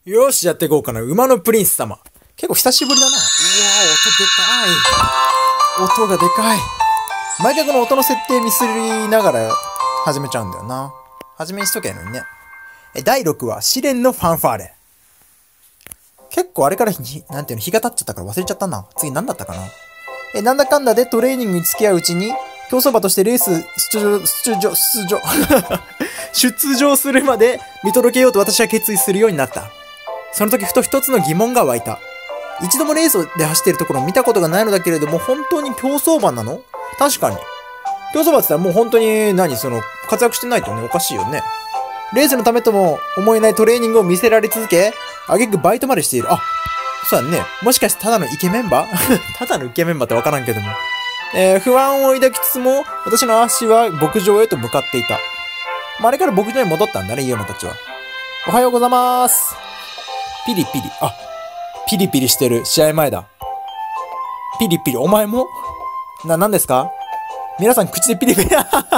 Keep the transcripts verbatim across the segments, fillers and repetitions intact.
よーし、やっていこうかな。馬のプリンス様。結構久しぶりだな。うわー、音でかい。音がでかい。毎回この音の設定ミスりながら始めちゃうんだよな。始めにしとけばいいのにね。え、だいろくわ、試練のファンファーレ。結構あれから日、なんていうの、日が経っちゃったから忘れちゃったな。次何だったかな。え、なんだかんだでトレーニングに付き合ううちに、競走馬としてレース出場、出場、出場、出場するまで見届けようと私は決意するようになった。その時ふと一つの疑問が湧いた。一度もレースで走っているところを見たことがないのだけれども、本当に競走馬なの？確かに。競走馬って言ったらもう本当に何その、活躍してないとね、おかしいよね。レースのためとも思えないトレーニングを見せられ続け、挙句バイトまでしている。あ、そうだね。もしかしてただのイケメン馬ただのイケメン馬ってわからんけども。えー、不安を抱きつつも、私の足は牧場へと向かっていた。まあ、あれから牧場に戻ったんだね、ユーマたちは。おはようございます。ピリピリ。あ、ピリピリしてる。試合前だ。ピリピリ。お前もな、何ですか？皆さん口でピリピリ。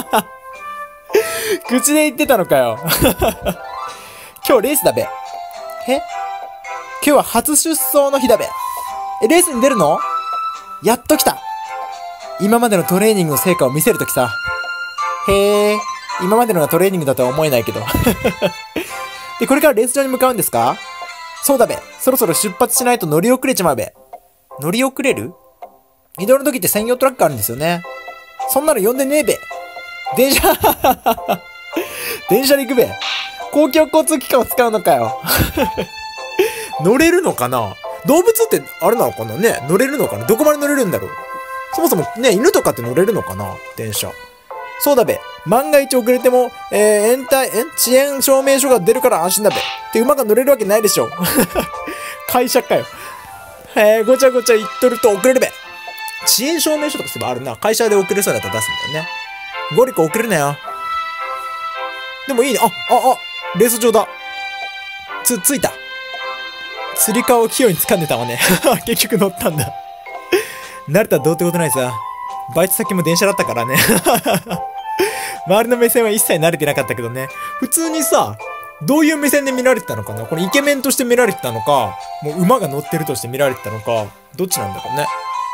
口で言ってたのかよ。今日レースだべ。え？今日は初出走の日だべ。え、レースに出るの？やっと来た。今までのトレーニングの成果を見せるときさ。へえ、今までのがトレーニングだとは思えないけど。で、これからレース場に向かうんですか？そうだべ。そろそろ出発しないと乗り遅れちまうべ。乗り遅れる？移動の時って専用トラックあるんですよね。そんなの呼んでねえべ。電車、電車で行くべ。公共交通機関を使うのかよ。乗れるのかな？動物ってあれなのかなね？乗れるのかな？どこまで乗れるんだろう？そもそもね、犬とかって乗れるのかな？電車。そうだべ。万が一遅れても、えー、延滞、え遅延証明書が出るから安心だべ。って馬が乗れるわけないでしょ。会社かよ。えー、ごちゃごちゃ言っとると遅れるべ。遅延証明書とかすればあるな。会社で遅れそうだったら出すんだよね。ゴリコ遅れるなよ。でもいいね。あ、あ、あ、レース場だ。つ、着いた。釣り革を器用に掴んでたわね。結局乗ったんだ。慣れたらどうってことないさ。バイト先も電車だったからね。周りの目線は一切慣れてなかったけどね。普通にさ、どういう目線で見られてたのかな？これイケメンとして見られてたのか、もう馬が乗ってるとして見られてたのか、どっちなんだろうね。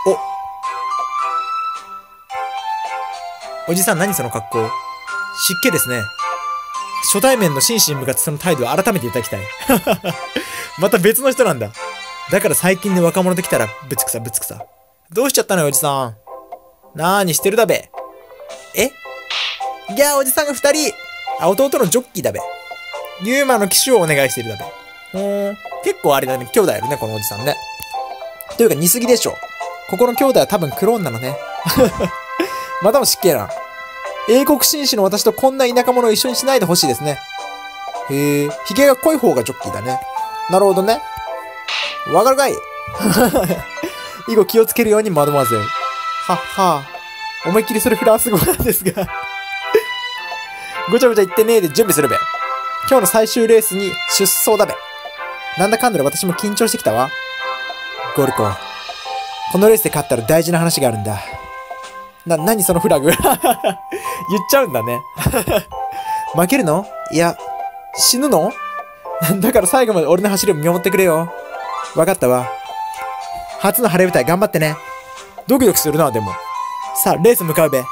お。おじさん何その格好？湿気ですね。初対面の紳士に向かってその態度を改めていただきたい。また別の人なんだ。だから最近の若者と来たらぶつくさぶつくさ。どうしちゃったのよおじさん。なーにしてるだべ。え？いやーおじさんが二人。あ、弟のジョッキーだべ。ユーマの騎手をお願いしてるだべ。ほーん。結構あれだね。兄弟いるね、このおじさんね。というか似すぎでしょ。ここの兄弟は多分クローンなのね。またも失敬な。英国紳士の私とこんな田舎者を一緒にしないでほしいですね。へえ、髭が濃い方がジョッキーだね。なるほどね。わかるかい？以後気をつけるようにマドモアゼル。はっはぁ。思いっきりそれフランス語なんですが。ごちゃごちゃ言ってねえで準備するべ。今日の最終レースに出走だべ。なんだかんだで私も緊張してきたわ。ゴルコ。このレースで勝ったら大事な話があるんだ。な、なにそのフラグ。言っちゃうんだね。負けるの？いや、死ぬの？だから最後まで俺の走りを見守ってくれよ。わかったわ。初の晴れ舞台頑張ってね。ドキドキするな、でも。さあ、レース向かうべ。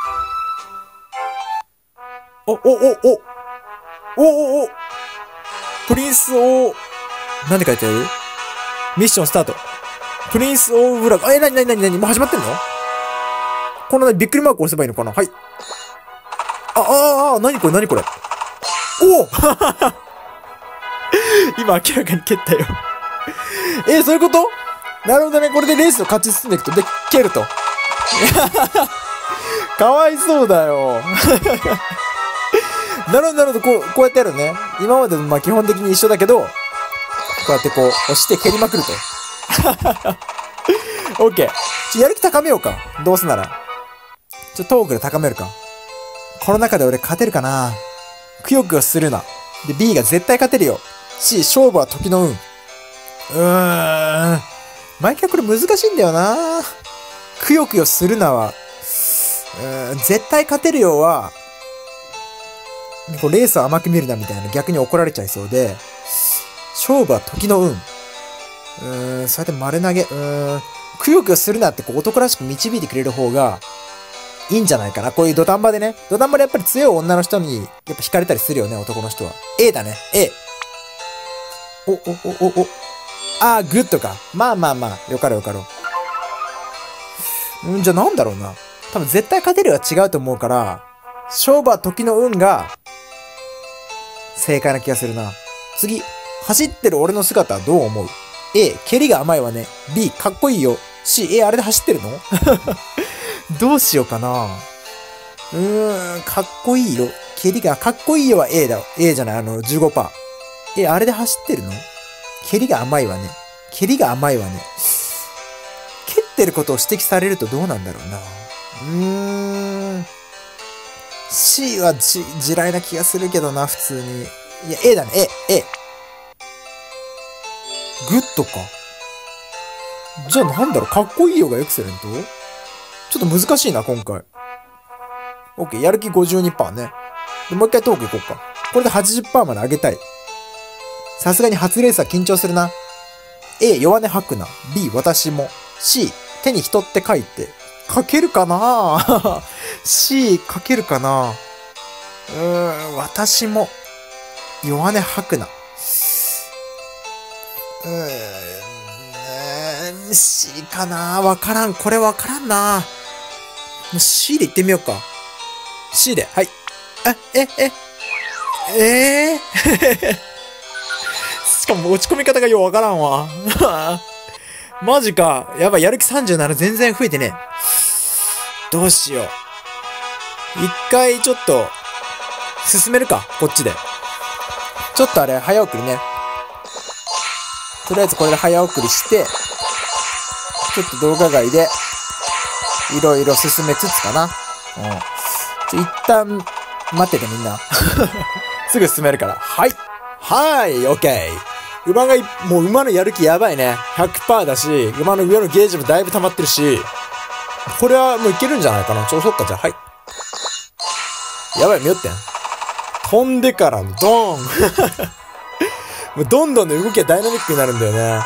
お、お、お、お。お、お、お。プリンスオー、なんで書いてある？ミッションスタート。プリンスオーフラグ。え、なになになになにもう始まってんの？このびっくりマーク押せばいいのかな？はい。あ、ああ、あ、なにこれなにこれ。おお今明らかに蹴ったよ。えー、そういうこと？なるほどね。これでレースを勝ち進んでいくと。で、蹴ると。かわいそうだよ。なるほど、なるほど。こう、こうやってやるね。今までまあ基本的に一緒だけど、こうやってこう、押して蹴りまくると。オッケー。ちょ、やる気高めようか。どうせなら。ちょ、トークで高めるか。この中で俺勝てるかな？くよくよするな。で、B が絶対勝てるよ。C、勝負は時の運。うーん。毎回これ難しいんだよな。くよくよするなは、うーん、絶対勝てるよは、こうレースを甘く見るなみたいな逆に怒られちゃいそうで、 勝負は時の運。うーん、それで丸投げ。うーん、くよくよするなってこう男らしく導いてくれる方がいいんじゃないかな。こういう土壇場でね。土壇場でやっぱり強い女の人にやっぱ惹かれたりするよね、男の人は。A だね、A。お、お、お、お、お。あー、グッドか。まあまあまあ、よかろよかろ。うん、じゃあなんだろうな。多分絶対勝てるは違うと思うから、勝負は時の運が正解な気がするな。次、走ってる俺の姿はどう思う？ A、蹴りが甘いわね。B、かっこいいよ。C、え、あれで走ってるのどうしようかな。うーん、かっこいいよ。蹴りがかっこいいよは A だ。A じゃない、あの、じゅうごパーセント。え、あれで走ってるの？蹴りが甘いわね。蹴りが甘いわね。蹴ってることを指摘されるとどうなんだろうな。うーん。C はじ、地雷な気がするけどな、普通に。いや、A だね、A、A。グッドか。じゃあなんだろう、かっこいいよがエクセレント？ちょっと難しいな、今回。OK、やる気 ごじゅうにパーセント ね。で、もう一回トークいこうか。これで はちじゅっパーセント まで上げたい。さすがに初レースは緊張するな。A、弱音吐くな。B、私も。C、手に人って書いて。書けるかなC、書けるかなうーん、私も。弱音吐くな。うーん、C かなわからん。これわからんな。もう C で言ってみようか。C で。はい。え、え、え、えーしかも落ち込み方がようわからんわ。マジか。やばい、やる気さんじゅうなな全然増えてね。どうしよう。一回ちょっと、進めるか、こっちで。ちょっとあれ、早送りね。とりあえずこれで早送りして、ちょっと動画外で、いろいろ進めつつかな。うん。ちょ、一旦、待っててみんな。すぐ進めるから。はい。はい、オッケー。馬が、もう馬のやる気やばいね。ひゃくパーセント だし、馬の上のゲージもだいぶ溜まってるし、これはもういけるんじゃないかな。ちょ、そっか、じゃあ、はい。やばい、見よってん。飛んでからのドーンもうどんどんね、動きがダイナミックになるんだよね。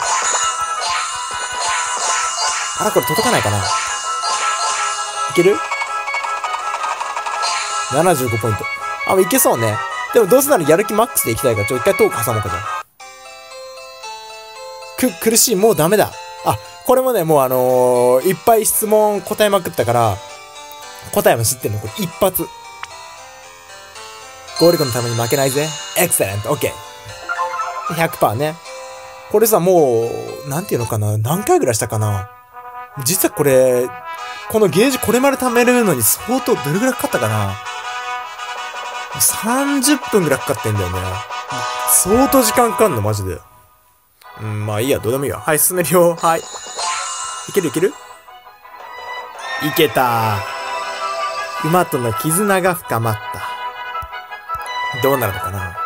あら、これ届かないかな。いける ?ななじゅうご ポイント。あ、いけそうね。でもどうせならやる気マックスでいきたいから、ちょ、一回トーク挟もうかじゃん。く、苦しい、もうダメだ。あ、これもね、もうあのー、いっぱい質問答えまくったから、答えも知ってんの、これ一発。ゴールドのために負けないぜ。エクセレント、オッケー。ひゃくパーセント ね。これさ、もう、なんていうのかな、何回ぐらいしたかな。実はこれ、このゲージこれまで貯めるのに相当、どれぐらいかかったかな。さんじゅっぷんぐらいかかってんだよね。相当時間かかんの、マジで。うん、まあいいや、どうでもいいや。はい、進めるよ。はい。いけるいけるいけたー。馬との絆が深まった。どうなるのかな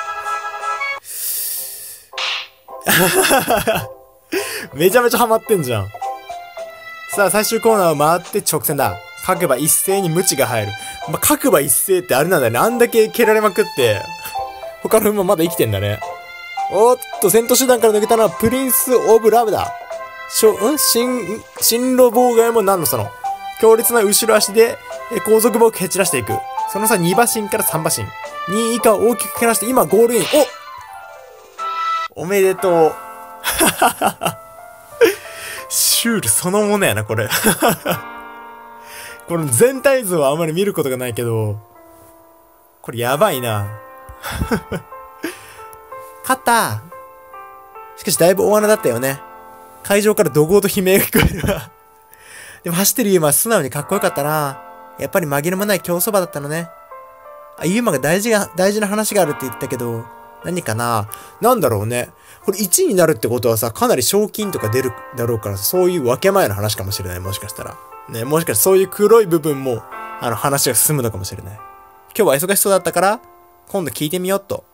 めちゃめちゃハマってんじゃん。さあ、最終コーナーを回って直線だ。各馬一斉に無知が入る。まあ、各馬一斉ってあれなんだよね。あんだけ蹴られまくって、他の馬まだ生きてんだね。おっと、先頭集団から抜けたのはプリンス・オブ・ラブだ。しょ、ん進、進路妨害もなんのその。強烈な後ろ足で、え後続馬を蹴散らしていく。その差に馬身からさん馬身。にい以下を大きく蹴らして、今ゴールイン。おおめでとう。シュールそのものやな、これ。この全体像はあまり見ることがないけど、これやばいな。勝った。しかしだいぶ大穴だったよね。会場から怒号と悲鳴が聞こえるわ。でも走ってるユーマは素直にかっこよかったな。やっぱり紛れもない競走馬だったのね。あ、ユーマが大事が、大事な話があるって言ったけど、何かな？なんだろうね。これいちいになるってことはさ、かなり賞金とか出るだろうから、そういう分け前の話かもしれない。もしかしたら。ね、もしかしたらそういう黒い部分も、あの話が進むのかもしれない。今日は忙しそうだったから、今度聞いてみよっと。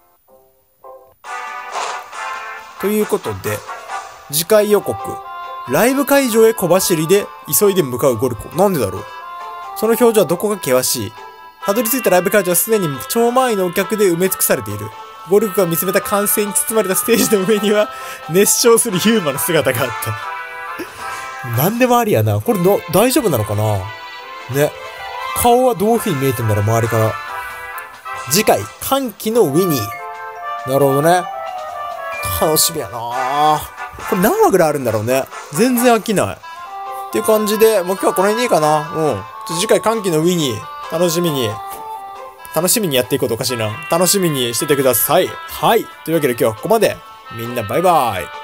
ということで、次回予告。ライブ会場へ小走りで急いで向かうゴルコ。なんでだろう。その表情はどこか険しい。たどり着いたライブ会場はすでに超満員のお客で埋め尽くされている。 ゴルゴが見つめた歓声に包まれたステージの上には、熱唱するユーマの姿があった。なんでもありやな。これの、大丈夫なのかなね。顔はどういう風に見えてんだろう、周りから。次回、歓喜のウィニー。なるほどね。楽しみやなぁ。これ何話ぐらいあるんだろうね。全然飽きない。っていう感じで、もう今日はこの辺でいいかな。うん。次回歓喜のウィニー、楽しみに、楽しみにやっていこうとおかしいな。楽しみにしててください。はい。というわけで今日はここまで。みんなバイバイ。